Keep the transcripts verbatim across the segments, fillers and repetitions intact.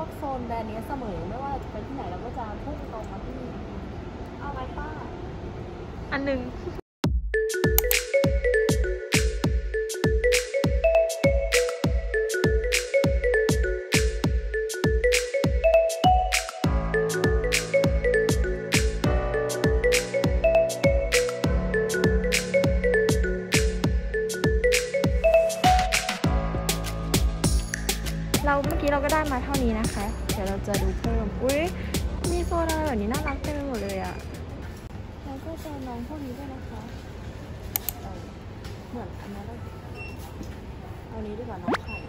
กโซนแบรนด์นี้เสมอไม่ว่าจะไปที่ไหนเราก็จะพุ่งตรงมาที่นี่เอาไหมป้าอันหนึ่งเราเมื่อกี้เราก็ได้มาเท่านี้นะคะเดี๋ยวเราจะดูเพิ่มอุ้ยมีโซนอะไรแบบนี้น่ารักเต็มไปหมดเลยอะแล้วก็จะน้องพวกนี้ด้วยนะคะเหมือนอันนี้เราเอานี้ดีกว่าน้องไข่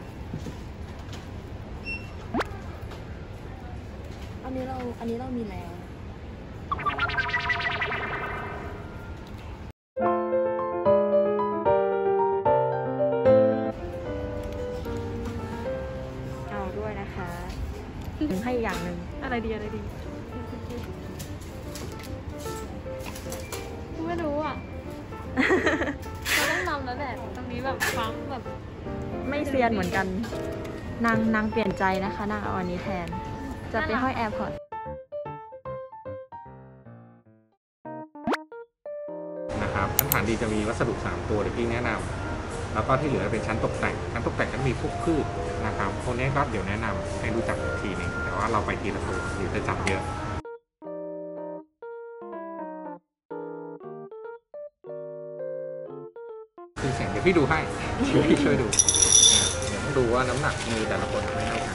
อันนี้เราอันนี้เรามีแล้วให้อย่างหนึ่งอะไรดีอะไรดีไม่รู้อ่ะเราต้องนำแล้วแหละตรงนี้แบบฟังแบบไม่เซียนเหมือนกันนางนางเปลี่ยนใจนะคะนางเอาอันนี้แทนจะไปห้อยแอร์พอร์ตนะครับชั้นฐานดีจะมีวัสดุสามตัวที่พี่แนะนำแล้วก็ที่เหลือเป็นชั้นตกแต่งชั้นตกแต่งก็มีพวกพืชนะครับพวกนี้ก็เดี๋ยวแนะนำให้รู้จักอีกทีหนึ่งแต่ว่าเราไปทีละตัวเดี๋ยวจะจำเยอะคือเสียงเดี๋ยวพี่ดูให้เดี๋ยวพี่ช่วยดูเดี๋ยวต้องดูว่าน้ำหนักมือแต่ละคนไม่เท่ากัน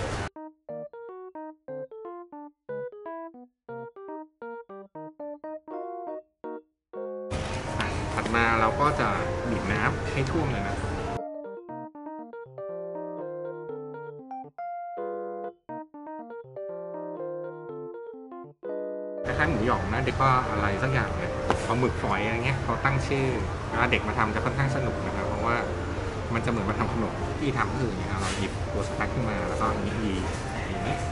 ถัดมาเราก็จะบีบน้ำให้ท่วมเลยนะคล้ายๆหมูหยองนะเด็กก็อะไรสักอย่างเลยเอาหมึกฝอยอะไรเงี้ยเขาตั้งชื่อเวลาเด็กมาทำจะค่อนข้างสนุกนะครับเพราะว่ามันจะเหมือนมาทำขนมที่ทำก็คืออย่างเงี้ยเราหยิบตัวสแต็กขึ้นมาแล้วก็อันนี้ยีอย่างนี้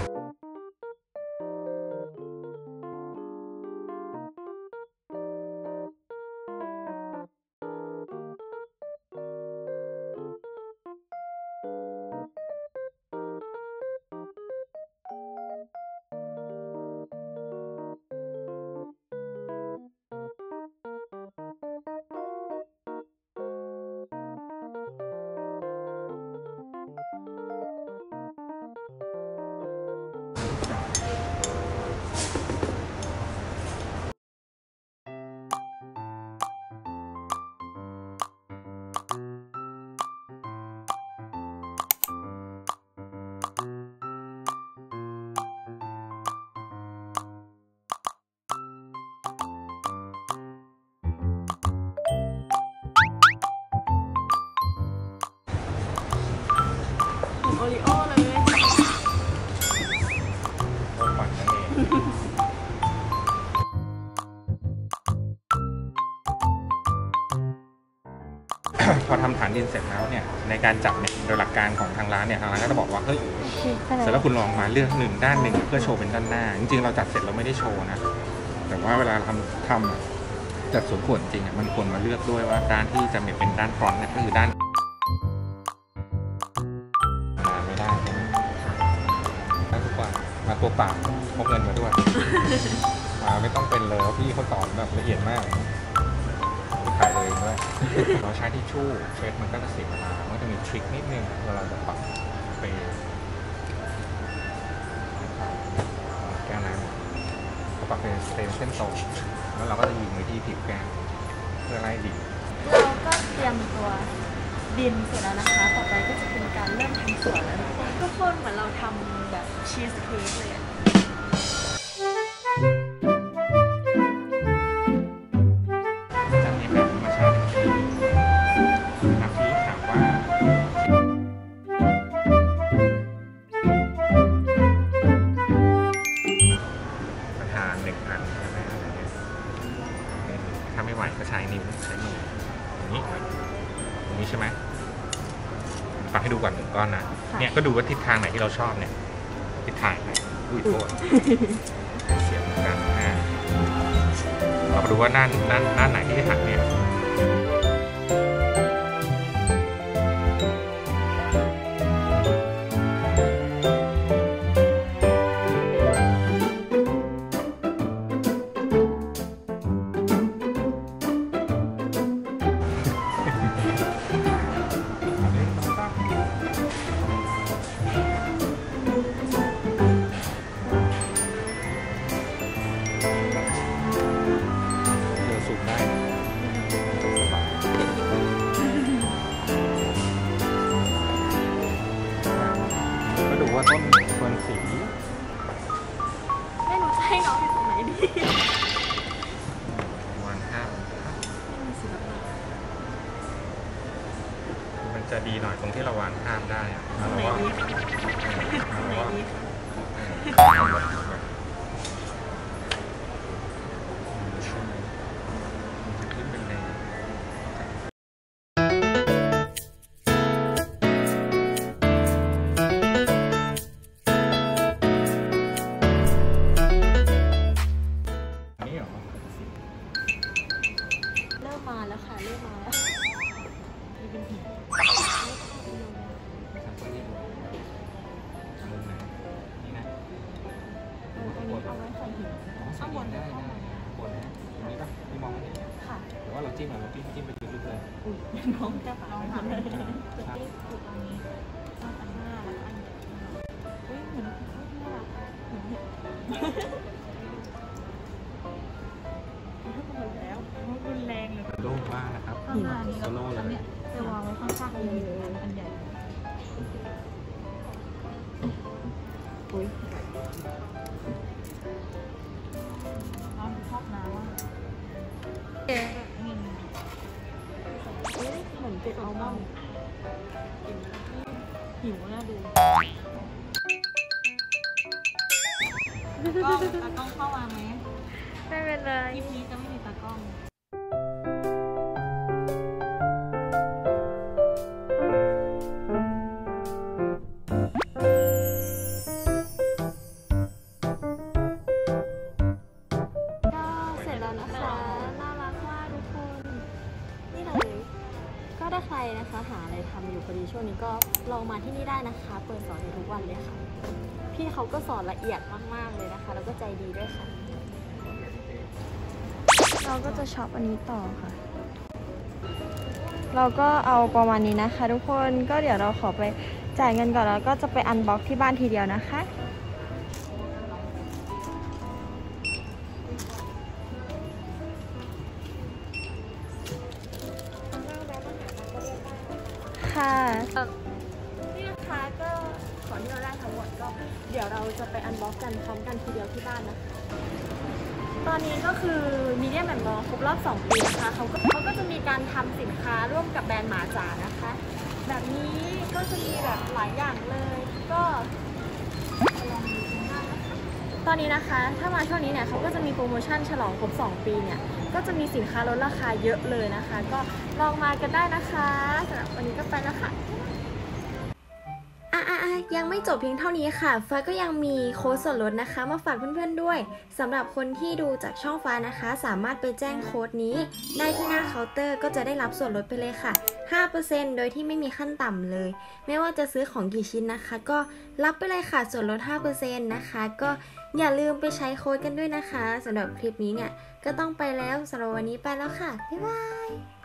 โอริโอเลยโอ้ฝันนั่นเองพอทำฐานดินเสร็จแล้วเนี่ยในการจับเนี่ยโดยหลักการของทางร้านเนี่ยทางร้านก็จะบอกว่าเฮ้ยเสร็จแล้วคุณลองมาเลือกหนึ่งด้านหนึ่งเพื่อโชว์เป็นด้านหน้าจริงๆเราจัดเสร็จเราไม่ได้โชว์นะแต่ว่าเวลาทำทำจัดสวนขวดจริงมันควรมาเลือกด้วยว่าด้านที่จะเป็นด้านฟรอนต์เนี่ยก็คือด้านไม่ได้ใช่ไหมได้ทุกวันมาตัวเปล่าพกเงินมาด้วยมาไม่ต้องเป็นเลยพี่เขาสอนแบบละเอียดมากถ่ายเลยด้วยเราใช้ทิชชู่เช็ดมันก็จะเสียเวลามันจะมีทริคนิดนึงเวลาจะปรับไปแก้วน้ำเขาปรับเป็นสเตนเส้นตรงแล้วเราก็จะยิงไปที่ผิวแก้วเพื่อไล่ดินเราก็เตรียมตัวดินเสร็จแล้วนะคะต่อไปก็จะเป็นการเริ่มทำสวนแล้วทุกคนเหมือนเราทำแบบชีสเค้กเลยถ้าไม่ไหวก็ใช้นิ้วใช้มืออย่างนี้อย่างนี้ใช่ไหมฟังให้ดูก่อนหนึ่งก้อนนะเนี่ยก็ดูว่าทิศทางไหนที่เราชอบเนี่ยทิศทางไหนอุ้ยโทษเสียงเหมือนกันนะเราดูว่าด้านด้านด้านไหนที่หักเนี่ยว่าต้นเฟิร์นสีไม่รู้จะให้น้องอยู่ตรงไหนดีวางข้ามไม่มีศิลปะมันจะดีหน่อยตรงที่เราวางข้ามได้อะแล้วเราก็แล้วก็มาแล้วค่ะเริ่มมาแล้วนี่เป็นหินนี่นะอันนี้เอาไว้ใส่หินข้างบนได้นะบนนะตรงนี้ป่ะที่มองไม่เห็นค่ะหรือว่าเราจิ้มเราจิ้มจิ้มไปลึกๆเลยอุ้ยน้องจะเอาทำเลยจะจิ้มอยู่ตรงนี้ต้องอันหน้าแล้วอันใหญ่อุ้ยเหมือนน่ารักเหมือนเห็ดแล้วรุนแรงเลยโล่งมากนะครับหินโซโล่เลยจะวางไว้ข้างๆเลยอันใหญ่อุ้ยน้ำชอบน้ำอ่ะเอ๊ะเหมือนเป็ดอัลมอนด์หิวน่าดูกล้องตากล้องเข้ามาไหมไม่เป็นไรคลิปนี้จะไม่มีตากล้องถ้าใครนะคะหาอะไรทำอยู่พอดีช่วงนี้ก็ลองมาที่นี่ได้นะคะเปิดสอนอยู่ทุกวันเลยค่ะพี่เขาก็สอนละเอียดมากๆเลยนะคะแล้วก็ใจดีด้วยค่ะเราก็จะช็อปอันนี้ต่อค่ะเราก็เอาประมาณนี้นะคะทุกคนก็เดี๋ยวเราขอไปจ่ายเงินก่อนแล้วก็จะไปอันบ็อกที่บ้านทีเดียวนะคะค่ะนี่นะคะก็ของที่เราได้ทั้งหมดก็เดี๋ยวเราจะไปอันบ็อกกันพร้อมกันทีเดียวที่บ้านนะคะตอนนี้ก็คือมีเดียแมนมอลครบรอบสองปีนะคะเขาก็เขาก็จะมีการทำสินค้าร่วมกับแบรนด์หมาจ๋านะคะแบบนี้ก็จะมีแบบหลายอย่างเลยก็ลองดูกันได้นะคะตอนนี้นะคะถ้ามาช่วงนี้เนี่ยเขาก็จะมีโปรโมชั่นฉลองครบสองปีเนี่ยก็จะมีสินค้าลดราคาเยอะเลยนะคะก็ลองมากันได้นะคะสำหรับวันนี้ก็ไปแล้วค่ะอ่ะอ่ะยังไม่จบเพียงเท่านี้ค่ะฟ้าก็ยังมีโค้ดส่วนลดนะคะมาฝากเพื่อนๆด้วยสำหรับคนที่ดูจากช่องฟ้านะคะสามารถไปแจ้งโค้ดนี้ได้ที่หน้าเคาน์เตอร์ก็จะได้รับส่วนลดไปเลยค่ะ ห้าเปอร์เซ็นต์ โดยที่ไม่มีขั้นต่ำเลยไม่ว่าจะซื้อของกี่ชิ้นนะคะก็รับไปเลยค่ะส่วนลด ห้าเปอร์เซ็นต์ นะคะก็อย่าลืมไปใช้โค้ดกันด้วยนะคะสำหรับคลิปนี้เนี่ยก็ต้องไปแล้วสำหรับวันนี้ไปแล้วค่ะบ๊ายบาย